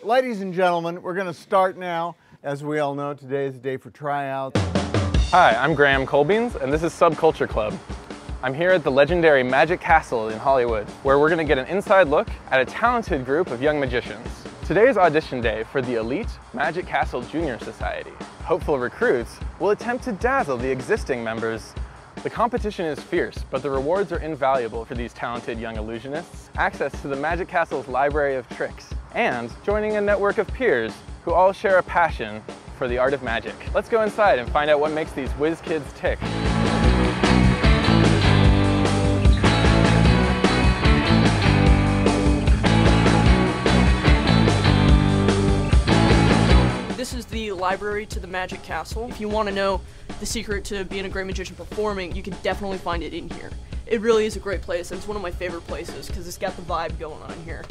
Ladies and gentlemen, we're going to start now. As we all know, today is the day for tryouts. Hi, I'm Graham Colbeans, and this is Subculture Club. I'm here at the legendary Magic Castle in Hollywood, where we're going to get an inside look at a talented group of young magicians. Today is audition day for the elite Magic Castle Junior Society. Hopeful recruits will attempt to dazzle the existing members. The competition is fierce, but the rewards are invaluable for these talented young illusionists. Access to the Magic Castle's library of tricks, and joining a network of peers who all share a passion for the art of magic. Let's go inside and find out what makes these whiz kids tick. This is the library to the Magic Castle. If you want to know the secret to being a great magician performing, you can definitely find it in here. It really is a great place, and it's one of my favorite places because it's got the vibe going on here.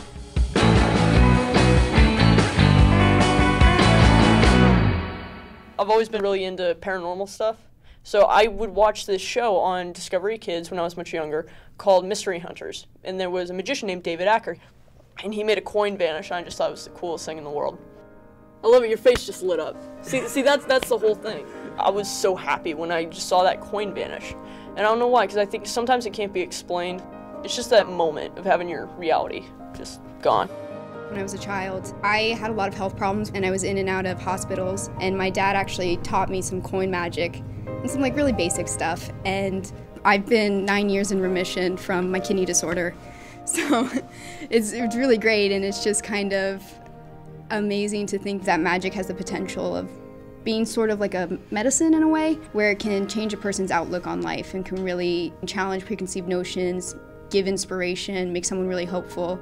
I've always been really into paranormal stuff, so I would watch this show on Discovery Kids when I was much younger called Mystery Hunters, and there was a magician named David Acker, and he made a coin vanish, and I just thought it was the coolest thing in the world. I love it, your face just lit up. See, that's the whole thing. I was so happy when I just saw that coin vanish, and I don't know why, because I think sometimes it can't be explained. It's just that moment of having your reality just gone. When I was a child, I had a lot of health problems and I was in and out of hospitals, and my dad actually taught me some coin magic and some really basic stuff, and I've been 9 years in remission from my kidney disorder. So it's really great, and it's just kind of amazing to think that magic has the potential of being sort of like a medicine in a way, where it can change a person's outlook on life and can really challenge preconceived notions, give inspiration, make someone really hopeful.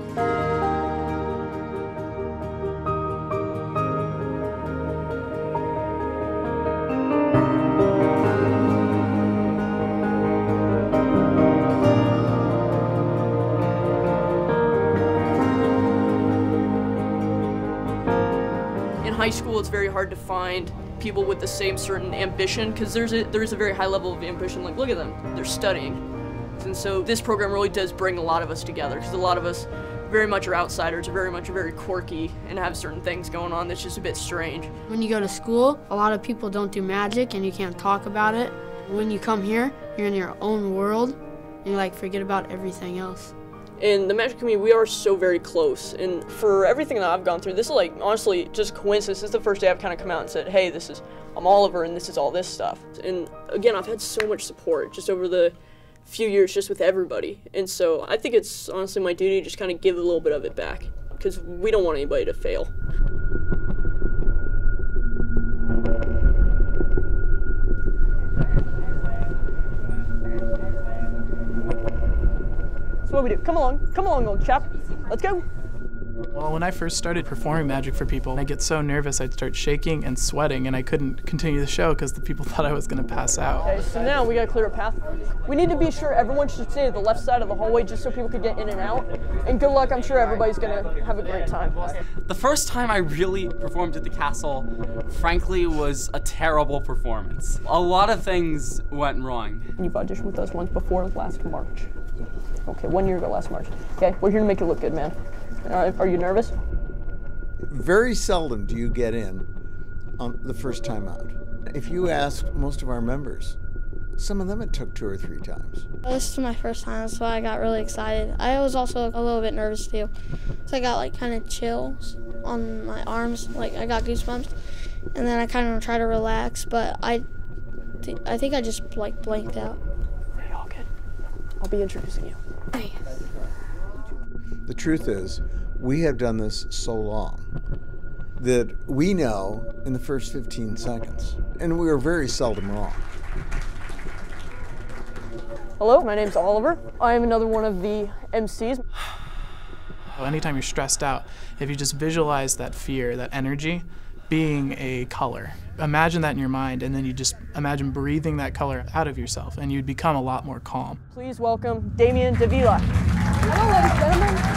In high school, it's very hard to find people with the same certain ambition, because there is a very high level of ambition. Like, look at them, they're studying. And so this program really does bring a lot of us together, because a lot of us very much are outsiders, are very quirky, and have certain things going on that's just a bit strange. When you go to school, a lot of people don't do magic and you can't talk about it. When you come here, you're in your own world, and you forget about everything else. In the magic community, we are so very close, and for everything that I've gone through, this is honestly just coincidence. This is the first day I've kind of come out and said, hey, I'm Oliver, and this is all this stuff. And again, I've had so much support just over the few years just with everybody, and so I think it's honestly my duty to just kind of give a little bit of it back, because we don't want anybody to fail. What we do. Come along, old chap. Let's go. Well, when I first started performing magic for people, I'd get so nervous I'd start shaking and sweating, and I couldn't continue the show because the people thought I was going to pass out. Okay, so now we got to clear a path. We need to be sure everyone should stay at the left side of the hallway just so people could get in and out. And good luck, I'm sure everybody's going to have a great time. The first time I really performed at the castle, frankly, was a terrible performance. A lot of things went wrong. You've auditioned with us once before, last March. Okay, 1 year ago, last March. Okay, we're here to make you look good, man. Are you nervous? Very seldom do you get in on the first time out. If you ask most of our members, some of them it took 2 or 3 times. This is my first time, so I got really excited. I was also a little bit nervous too. So I got kind of chills on my arms, I got goosebumps. And then I kind of tried to relax, but I think I just blanked out. Hey, all good. I'll be introducing you. Hey. The truth is, we have done this so long that we know in the first 15 seconds, and we are very seldom wrong. Hello, my name's Oliver. I am another one of the MCs. Anytime you're stressed out, if you just visualize that fear, that energy, being a color, imagine that in your mind, and then you just imagine breathing that color out of yourself, and you'd become a lot more calm. Please welcome Damien Davila. Hello, ladies and gentlemen.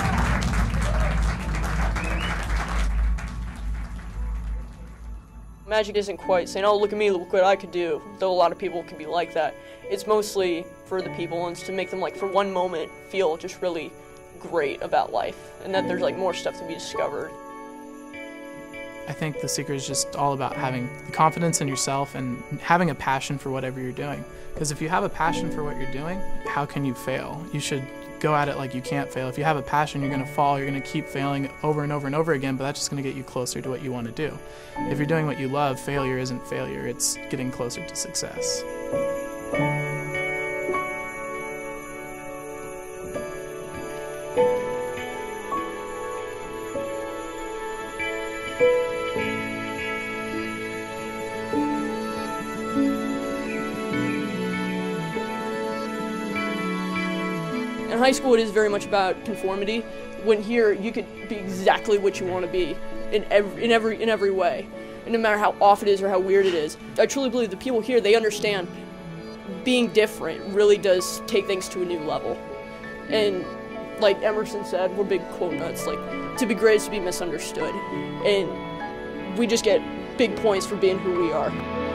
Magic isn't quite saying, oh, look at me, look what I could do, though a lot of people can be like that. It's mostly for the people, and it's to make them, for one moment, feel just really great about life, and that there's like more stuff to be discovered. I think the secret is just all about having the confidence in yourself and having a passion for whatever you're doing. Because if you have a passion for what you're doing, how can you fail? You should go at it like you can't fail. If you have a passion, you're going to fall, you're going to keep failing over and over and over again, but that's just going to get you closer to what you want to do. If you're doing what you love, failure isn't failure, it's getting closer to success. In high school, it is very much about conformity. When here, you could be exactly what you want to be in every way, and no matter how off it is or how weird it is. I truly believe the people here, they understand being different really does take things to a new level. And like Emerson said, we're big quote nuts. Like, to be great is to be misunderstood, and we just get big points for being who we are.